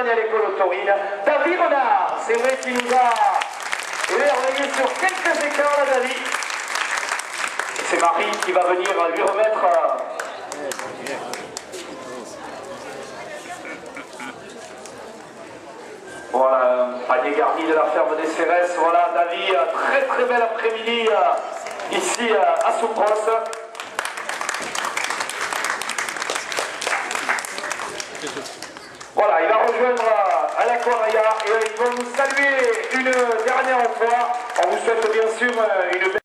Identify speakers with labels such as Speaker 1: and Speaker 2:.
Speaker 1: gagne à l'école autorine. David Renard, c'est vrai qu'il nous a émerveillé sur quelques écarts là, David. C'est Marie qui va venir lui remettre. Voilà, un panier garni de la ferme des Cérès. Voilà, David, très très bel après-midi ici à Soupros. Voilà, il va rejoindre à la Correa et ils vont nous saluer une dernière fois. On vous souhaite bien sûr une belle...